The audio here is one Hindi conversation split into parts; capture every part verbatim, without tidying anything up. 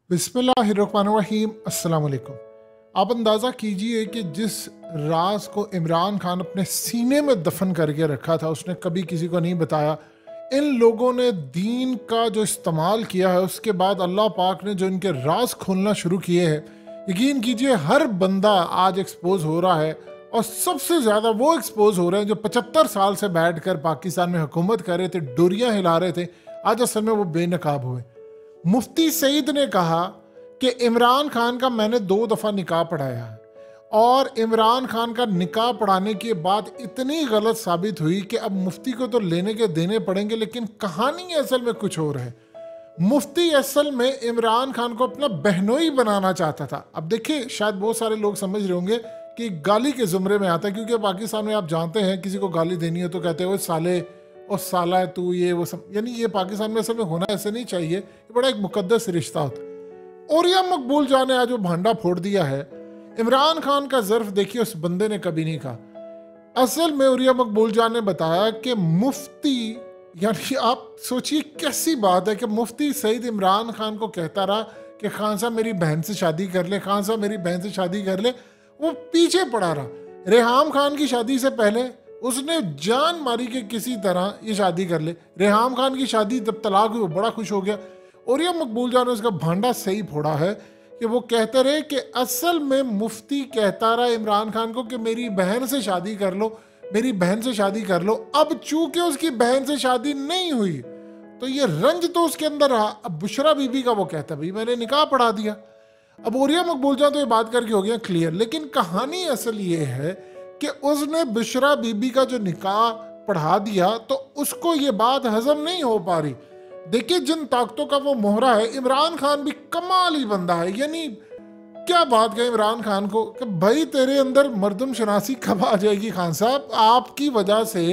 बिस्मिल्लाहिर्रहमानिर्रहीम। अस्सलाम वालेकुम। आप अंदाज़ा कीजिए कि जिस राज को इमरान खान अपने सीने में दफन करके रखा था, उसने कभी किसी को नहीं बताया। इन लोगों ने दीन का जो इस्तेमाल किया है, उसके बाद अल्लाह पाक ने जो इनके राज खोलना शुरू किए हैं, यकीन कीजिए हर बंदा आज एक्सपोज हो रहा है। और सबसे ज़्यादा वो एक्सपोज हो रहे हैं जो पचहत्तर साल से बैठ कर पाकिस्तान में हुकूमत कर रहे थे, डोरियाँ हिला रहे थे, आज असल में वो बेनकाब हुए। मुफ्ती सईद ने कहा कि इमरान खान का मैंने दो दफ़ा निकाह पढ़ाया है और इमरान खान का निकाह पढ़ाने के बाद इतनी गलत साबित हुई कि अब मुफ्ती को तो लेने के देने पड़ेंगे, लेकिन कहानी असल में कुछ और है। मुफ्ती असल में इमरान खान को अपना बहनोई बनाना चाहता था। अब देखिए, शायद बहुत सारे लोग समझ रहे होंगे कि गाली के ज़ुमरे में आता है, क्योंकि पाकिस्तान में आप जानते हैं किसी को गाली देनी हो तो कहते हैं वो साले और साला है तू, ये वो सब। यानी ये पाकिस्तान में असल में होना ऐसे नहीं चाहिए, ये बड़ा एक मुकद्दस रिश्ता होता है। और यह मकबूल जान ने आज वो भांडा फोड़ दिया है। इमरान खान का ज़र्फ देखिए, उस बंदे ने कभी नहीं कहा। असल में उरिया मकबूल जान ने बताया कि मुफ्ती, यानी आप सोचिए कैसी बात है कि मुफ्ती सईद इमरान खान को कहता रहा कि खान साहब मेरी बहन से शादी कर ले, खान साहब मेरी बहन से शादी कर ले। वो पीछे पड़ा रहा। रेहाम खान की शादी से पहले उसने जान मारी कि किसी तरह ये शादी कर ले। रेहाम खान की शादी जब तलाक हुई, वो बड़ा खुश हो गया। और यह मकबूल जान ने उसका भांडा सही फोड़ा है कि वो कहते रहे कि असल में मुफ्ती कहता रहा इमरान खान को कि मेरी बहन से शादी कर लो, मेरी बहन से शादी कर लो। अब चूंकि उसकी बहन से शादी नहीं हुई तो ये रंज तो उसके अंदर रहा। अब बुशरा बीबी का वो कहता भाई मैंने निकाह पढ़ा दिया। अब ओरिया मकबूल जान तो ये बात करके हो गया क्लियर, लेकिन कहानी असल ये है कि उसने बुशरा बीबी का जो निकाह पढ़ा दिया तो उसको ये बात हजम नहीं हो पा रही। देखिए जिन ताकतों का वो मोहरा है, इमरान खान भी कमाल ही बंदा है। यानी क्या बात कहें इमरान खान को कि भाई तेरे अंदर मर्दम शनासी कब आ जाएगी खान साहब। आपकी वजह से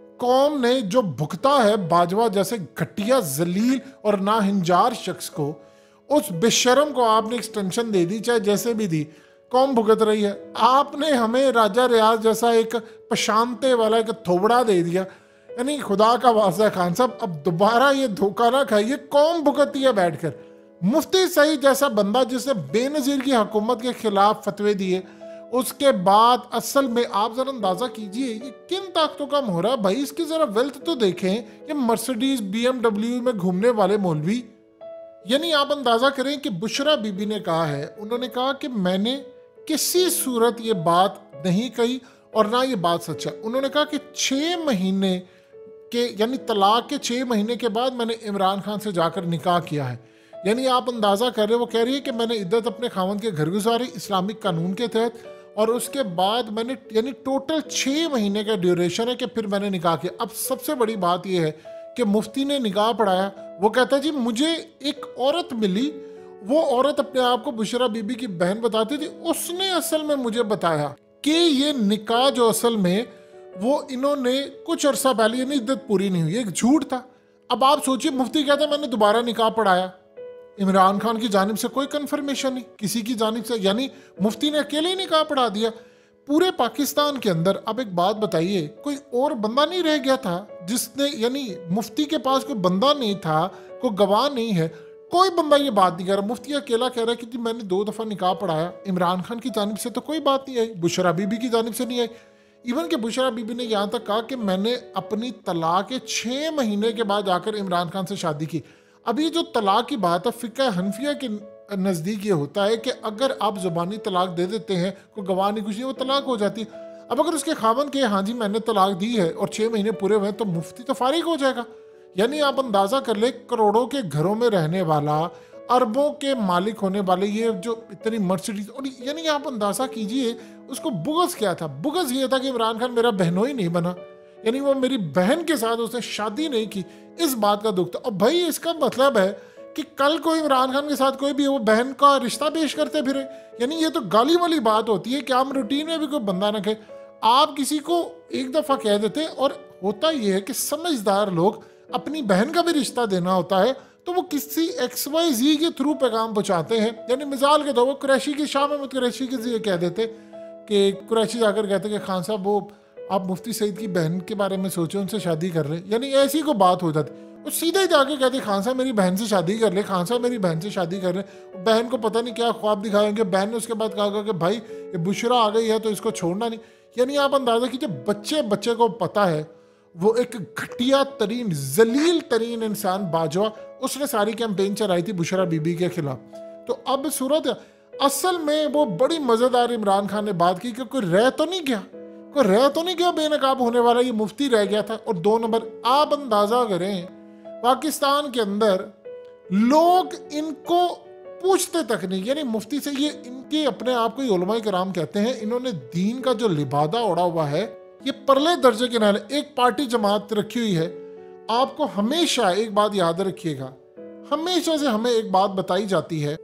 कौम ने जो भुगता है बाजवा जैसे घटिया जलील और नाहिंजार शख्स को, उस बेशरम को आपने एक्सटेंशन दे दी, चाहे जैसे भी दी, कौम भुगत रही है। आपने हमें राजा रियाज जैसा एक पशानते वाला एक थोबड़ा दे दिया। यानी खुदा का वास्ता खान साहब, अब दोबारा ये धोखा ना खाइए, कौम भुगतती है बैठकर। मुफ्ती सईद जैसा बंदा जिसने बेनजीर की हुकूमत के खिलाफ फतवे दिए, उसके बाद असल में आप जरा अंदाजा कीजिए ये किन ताकतों का मोहरा है। भाई इसकी जरा वेल्थ तो देखें, ये मर्सिडीज बीएमडब्ल्यू में घूमने वाले मौलवी। यानी आप अंदाजा करें कि बुशरा बीबी ने कहा है, उन्होंने कहा कि मैंने किसी सूरत ये बात नहीं कही और ना ये बात सच है। उन्होंने कहा कि छः महीने के यानी तलाक के छः महीने के बाद मैंने इमरान खान से जाकर निकाह किया है। यानी आप अंदाज़ा कर रहे हो, वो कह रही है कि मैंने इद्दत अपने खावंद के घर गुजारी इस्लामिक कानून के तहत, और उसके बाद मैंने यानी टोटल छः महीने का ड्यूरेशन है कि फिर मैंने निकाह किया। अब सबसे बड़ी बात यह है कि मुफ्ती ने निकाह पढ़ाया। वो कहता जी मुझे एक औरत मिली, वो औरत अपने आप को बुशरा बीबी की बहन बताती थी, उसने असल में मुझे बताया कि ये निकाह जो असल में वो इन्होंने कुछ अरसा पहले, यानी इद्दत पूरी नहीं हुई, एक झूठ था। अब आप सोचिए, मुफ्ती कहता मैंने दोबारा निकाह पढ़ाया, इमरान खान की जानिब से कोई कंफर्मेशन नहीं, किसी की जानिब से, यानी मुफ्ती ने अकेले ही निकाह पढ़ा दिया पूरे पाकिस्तान के अंदर। अब एक बात बताइए, कोई और बंदा नहीं रह गया था जिसने, यानी मुफ्ती के पास कोई बंदा नहीं था, कोई गवाह नहीं है, कोई बंदा ये बात नहीं कर रहा। मुफ्ती अकेला कह रहा है कि मैंने दो दफ़ा निकाह पढ़ाया। इमरान खान की जानिब से तो कोई बात नहीं आई, बुशरा बीबी की जानिब से नहीं आई। इवन के बुशरा बीबी ने यहाँ तक कहा कि मैंने अपनी तलाक के छः महीने के बाद आकर इमरान खान से शादी की। अब ये जो तलाक की बात है, फ़िक़्ह हनफिया के नज़दीक ये होता है कि अगर आप ज़ुबानी तलाक दे देते हैं, कोई गवाह नहीं कुछ नहीं, वो तलाक हो जाती है। अब अगर उसके खावंद के हाँ जी मैंने तलाक दी है और छः महीने पूरे हुए तो मुफ्ती तो फारिग हो जाएगा। यानी आप अंदाज़ा कर ले, करोड़ों के घरों में रहने वाला, अरबों के मालिक होने वाले, ये जो इतनी मर्सिडीज, और यानी आप अंदाज़ा कीजिए उसको बुग़्ज़ क्या था। बुग़्ज़ ये था कि इमरान खान मेरा बहनोई नहीं बना, यानी वो मेरी बहन के साथ उसने शादी नहीं की, इस बात का दुख था। और भाई इसका मतलब है कि कल को इमरान खान के साथ कोई भी वो बहन का रिश्ता पेश करते फिरे। यानी ये तो गाली वाली बात होती है कि हम रूटीन में भी कोई बंदा ना कहे। आप किसी को एक दफ़ा कह देते, और होता ये है कि समझदार लोग अपनी बहन का भी रिश्ता देना होता है तो वो किसी एक्स वाई जी के थ्रू पैगाम पहुँचाते हैं। यानी मिसाल के तौर पर कुरैशी की, शाह महमूद कुरैशी के कह देते कि कुरैशी जाकर कहते कि खान साहब वो आप मुफ्ती सईद की बहन के बारे में सोचें, उनसे शादी कर रहे हैं, यानी ऐसी को बात हो जाती। वो सीधे ही जाके कहते खान साहब मेरी बहन से शादी कर ले, खान साहब मेरी बहन से शादी कर ले। बहन को पता नहीं क्या ख्वाब दिखाएंगे, बहन ने उसके बाद कहा कि भाई ये बुशरा आ गई है तो इसको छोड़ना नहीं। यानी आप अंदाजा कीजिए बच्चे बच्चे को पता है वो एक घटिया तरीन जलील तरीन इंसान बाजवा, उसने सारी कैंपेन चलाई थी बुशरा बीबी के खिलाफ। तो अब सूरत असल में वो बड़ी मजेदार इमरान खान ने बात की कि कोई रह तो नहीं गया, कोई रह तो नहीं गया बेनकाब होने वाला, ये मुफ्ती रह गया था। और दो नंबर आप अंदाजा करें पाकिस्तान के अंदर लोग इनको पूछते तक नहीं, यानी मुफ्ती से, ये इनके अपने आप को उलमाए कराम कहते हैं, इन्होंने दीन का जो लिबादा उड़ा हुआ है ये परले दर्जे के नाले एक पार्टी जमात रखी हुई है। आपको हमेशा एक बात याद रखिएगा, हमेशा से हमें एक बात बताई जाती है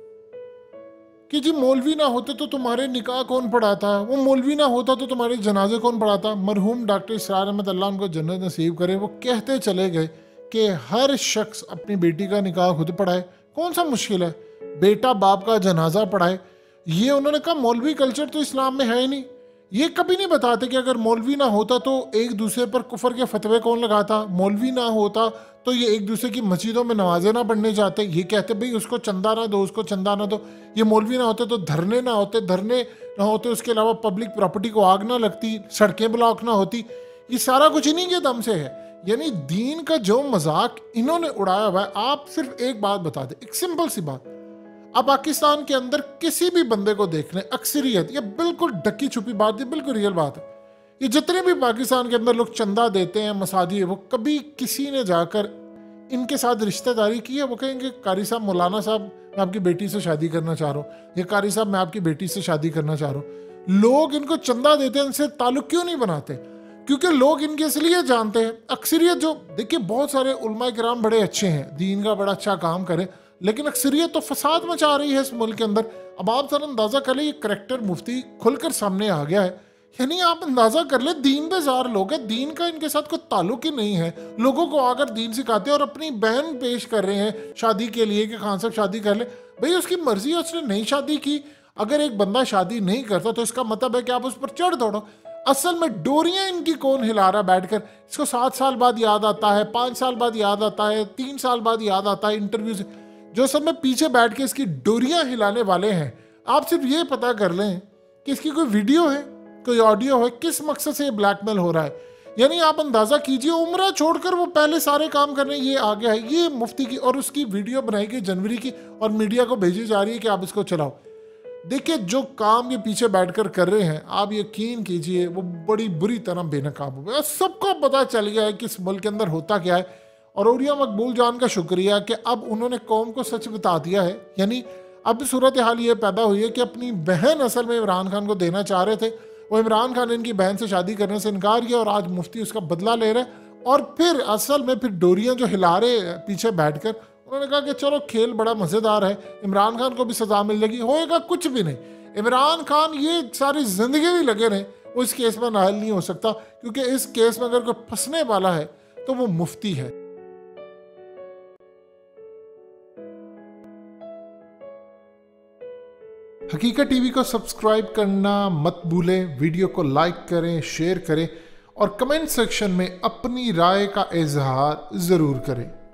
कि जी मौलवी ना होते तो तुम्हारे निकाह कौन पढ़ाता, वो मौलवी ना होता तो तुम्हारे जनाजे कौन पढ़ाता। मरहूम डॉक्टर इसरार अहमद अल्लाह उनको जन्नत नसीब करे, वो कहते चले गए कि हर शख्स अपनी बेटी का निकाह खुद पढ़ाए, कौन सा मुश्किल है, बेटा बाप का जनाजा पढ़ाए। ये उन्होंने कहा मौलवी कल्चर तो इस्लाम में है ही नहीं। ये कभी नहीं बताते कि अगर मौलवी ना होता तो एक दूसरे पर कुफर के फतवे कौन लगाता, मौलवी ना होता तो ये एक दूसरे की मस्जिदों में नमाजें ना पढ़ने जाते। ये कहते भाई उसको चंदा ना दो, उसको चंदा ना दो। ये मौलवी ना होते तो धरने ना होते, धरने ना होते उसके अलावा पब्लिक प्रॉपर्टी को आग ना लगती, सड़कें ब्लॉक ना होती। ये सारा कुछ इन्हीं के दम से है। यानी दीन का जो मजाक इन्होंने उड़ाया हुआ है, आप सिर्फ एक बात बता दें, एक सिंपल सी बात, आप पाकिस्तान के अंदर किसी भी बंदे को देख लें, अक्सरियत, ये बिल्कुल ढकी छुपी बात, ये बिल्कुल रियल बात है, ये जितने भी पाकिस्तान के अंदर लोग चंदा देते हैं मसाजिद, वो कभी किसी ने जाकर इनके साथ रिश्तेदारी की है? वो कहेंगे कारी साहब, मौलाना साहब मैं आपकी बेटी से शादी करना चाह रहा हूँ, या कारी साहब मैं आपकी बेटी से शादी करना चाह रहा हूँ। लोग इनको चंदा देते हैं, इनसे ताल्लुक क्यों नहीं बनाते? क्योंकि लोग इनके इसलिए जानते हैं, अक्सरियत जो, देखिए बहुत सारे उलमा किराम बड़े अच्छे हैं, दीन का बड़ा अच्छा काम करें, लेकिन अक्सरियत तो फसाद मचा रही है इस मुल्क के अंदर। अब आप सर अंदाजा कर ले, ये करैक्टर मुफ्ती खुलकर सामने आ गया है। यानी आप अंदाजा कर ले दीन बेजार लोग हैं, दीन का इनके साथ कोई ताल्लुक ही नहीं है। लोगों को आकर दीन सिखाते हैं और अपनी बहन पेश कर रहे हैं शादी के लिए कि खान साहब शादी कर ले। भाई उसकी मर्जी है, उसने नहीं शादी की। अगर एक बंदा शादी नहीं करता तो इसका मतलब है कि आप उस पर चढ़ दौड़ो। असल में डोरियां इनकी कौन हिला रहा बैठकर, इसको सात साल बाद याद आता है, पाँच साल बाद याद आता है, तीन साल बाद याद आता है इंटरव्यू से। जो सब में पीछे बैठ के इसकी डोरियां हिलाने वाले हैं, आप सिर्फ ये पता कर लें कि इसकी कोई वीडियो है, कोई ऑडियो है, किस मकसद से ये ब्लैकमेल हो रहा है। यानी आप अंदाजा कीजिए उम्र छोड़कर वो पहले सारे काम करने ये आ गया है। ये मुफ्ती की, और उसकी वीडियो बनाई गई जनवरी की और मीडिया को भेजी जा रही है कि आप इसको चलाओ। देखिए जो काम ये पीछे बैठकर कर रहे हैं, आप यकीन कीजिए वो बड़ी बुरी तरह बेनकाब हुए। सबको पता चल गया है कि इस मुल्क के अंदर होता क्या है। और औरिया मकबूल जान का शुक्रिया कि अब उन्होंने कौम को सच बता दिया है। यानी अब सूरत हाल ये पैदा हुई है कि अपनी बहन असल में इमरान खान को देना चाह रहे थे, वो इमरान खान ने इनकी बहन से शादी करने से इनकार किया और आज मुफ्ती उसका बदला ले रहे हैं। और फिर असल में फिर डोरियां जो हिला रहे पीछे बैठकर, उन्होंने कहा कि चलो खेल बड़ा मज़ेदार है, इमरान खान को भी सजा मिल जाएगी। होएगा कुछ भी नहीं, इमरान खान ये सारी जिंदगी भी लगे रहे, वो इस केस में नाहल नहीं हो सकता, क्योंकि इस केस में अगर कोई फंसने वाला है तो वो मुफ्ती है। हकीकत टीवी को सब्सक्राइब करना मत भूलें, वीडियो को लाइक करें, शेयर करें और कमेंट सेक्शन में अपनी राय का इजहार ज़रूर करें।